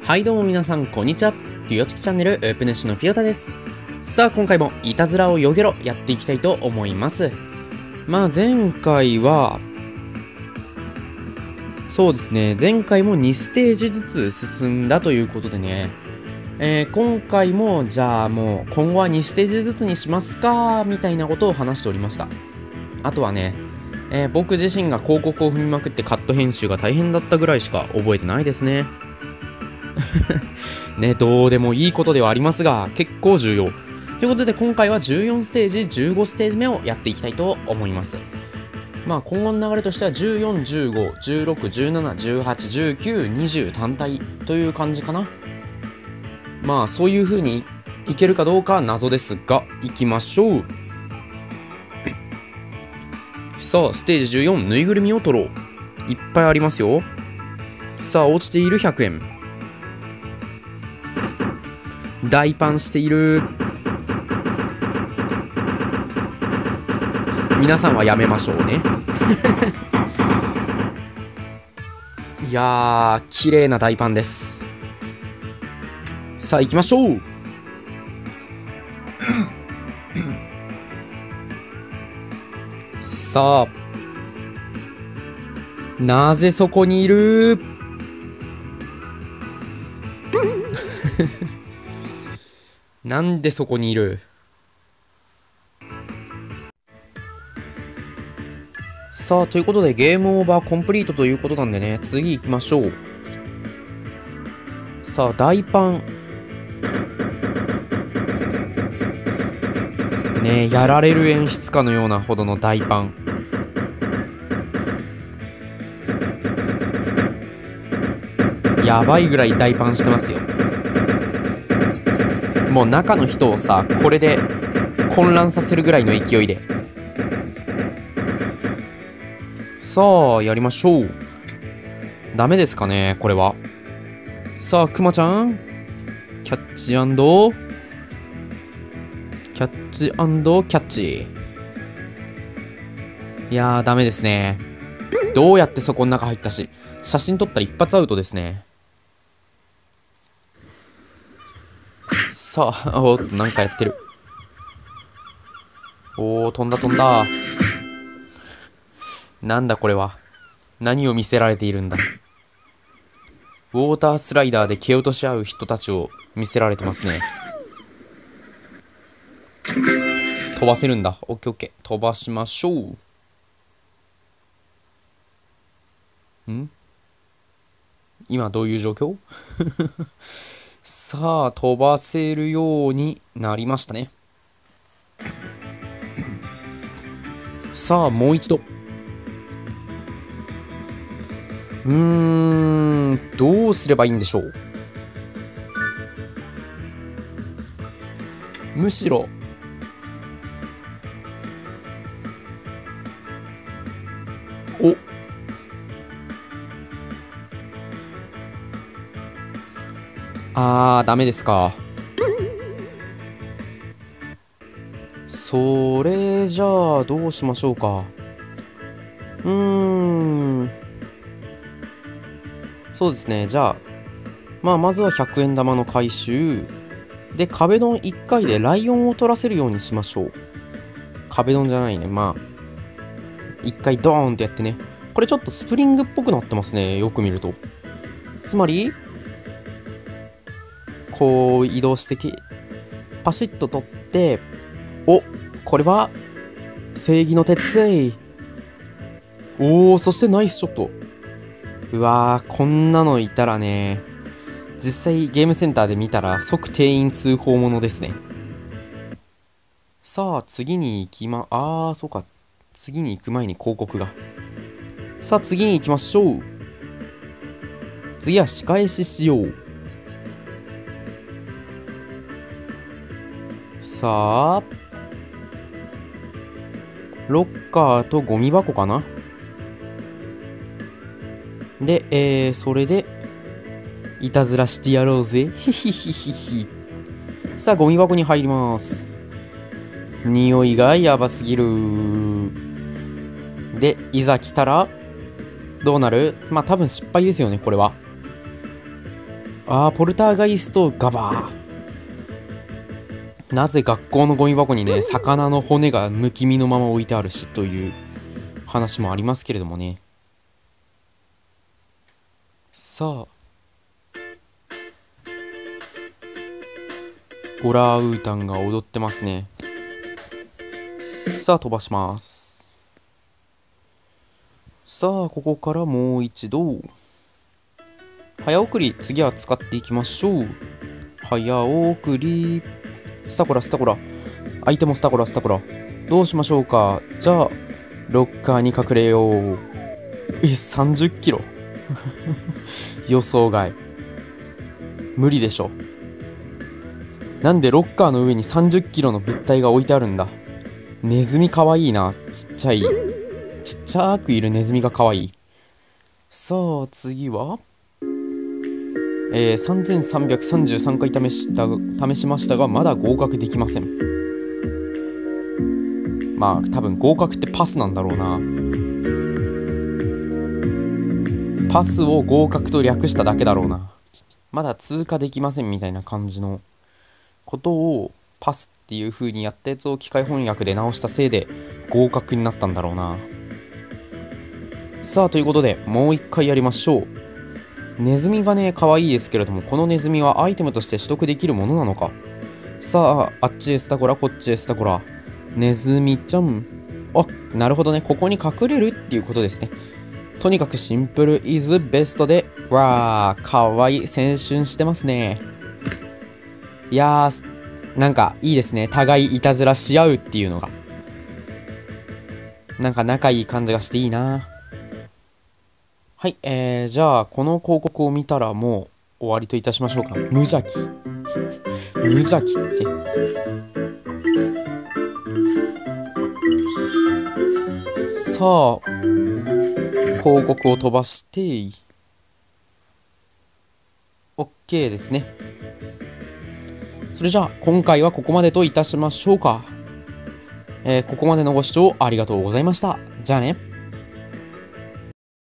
はいどうも皆さんこんにちは。ピヨチキチャンネルウープ主のピヨタです。さあ今回もいたずらをよげろやっていきたいと思います。前回はそうですね、前回も2ステージずつ進んだということでね、今回もじゃあもう今後は2ステージずつにしますかみたいなことを話しておりました。あとはね、僕自身が広告を踏みまくってカット編集が大変だったぐらいしか覚えてないですね。ね、どうでもいいことではありますが結構重要ということで、今回は14ステージ15ステージ目をやっていきたいと思います。今後の流れとしては14、15、16、17、18、19、20単体という感じかな。そういう風にいけるかどうか謎ですが、いきましょう。さあステージ14、ぬいぐるみを取ろう。いっぱいありますよ。さあ落ちている100円、大パンしている。皆さんはやめましょうね。いやー綺麗な大パンです。さあ行きましょう。さあなぜそこにいる。なんでそこにいる。さあということでゲームオーバーコンプリートということなんでね、次行きましょう。さあ大パンね、やられる演出かのようなほどの大パン。やばいぐらい大パンしてますよ。もう中の人をさ、これで混乱させるぐらいの勢いで。さあやりましょう。ダメですかねこれは。さあクマちゃんキャッチ&キャッチ。いやーダメですね。どうやってそこの中入ったし、写真撮ったら一発アウトですね。さあおっとなんかやってる。おー飛んだ。なんだこれは。何を見せられているんだ。ウォータースライダーで蹴落とし合う人たちを見せられてますね。飛ばせるんだ。オッケーオッケー、飛ばしましょう。今どういう状況？さあ飛ばせるようになりましたね。さあもう一度。どうすればいいんでしょう。むしろダメですか。それじゃあどうしましょうか。そうですね、じゃあまずは100円玉の回収で、壁ドン1回でライオンを取らせるようにしましょう。壁ドンじゃないね、1回ドーンってやってね。これちょっとスプリングっぽくなってますね、よく見ると。つまりこう移動してパシッと取って、これは正義の鉄槌。そしてナイスショット。うわー、こんなのいたらね、実際ゲームセンターで見たら即店員通報者ですね。さあ次に行きそうか、次に行く前に広告が。さあ次に行きましょう。次は仕返ししよう。さあロッカーとゴミ箱かな。で、それでいたずらしてやろうぜ。ひひひひひ。さあゴミ箱に入ります。匂いがやばすぎる。でいざ来たらどうなる。多分失敗ですよねこれは。 ポルターガイストガバー。なぜ学校のゴミ箱にね、魚の骨がむき身のまま置いてあるしという話もありますけれどもね。さあ、オランウータンが踊ってますね。さあ、飛ばします。さあ、ここからもう一度。早送り、次は使っていきましょう。早送り。スタコラ、スタコラ。相手もスタコラ、スタコラ。どうしましょうか。じゃあ、ロッカーに隠れよう。30キロ予想外。無理でしょ。なんでロッカーの上に30キロの物体が置いてあるんだ。ネズミかわいいな。ちっちゃくいるネズミがかわいい。さあ、次は3333回試しましたが、まだ合格できません。まあ、多分合格ってパスなんだろうな。パスを合格と略しただけだろうな。まだ通過できませんみたいな感じのことをパスっていう風にやったやつを機械翻訳で直したせいで合格になったんだろうな。さあ、ということでもう一回やりましょう。ネズミがね、可愛いですけれども、このネズミはアイテムとして取得できるものなのか。さあ、あっちへスタコラ、こっちへスタコラ。ネズミちゃん。あ、なるほどね。ここに隠れるっていうことですね。とにかくシンプルイズベストで、わー、かわいい。青春してますね。いやー、なんかいいですね。互いいたずらし合うっていうのが。なんか仲いい感じがしていいな。はい、じゃあ、この広告を見たらもう終わりといたしましょうか。無邪気。無邪気って。さあ、広告を飛ばして、OK ですね。それじゃあ、今回はここまでといたしましょうか。ここまでのご視聴ありがとうございました。じゃあね。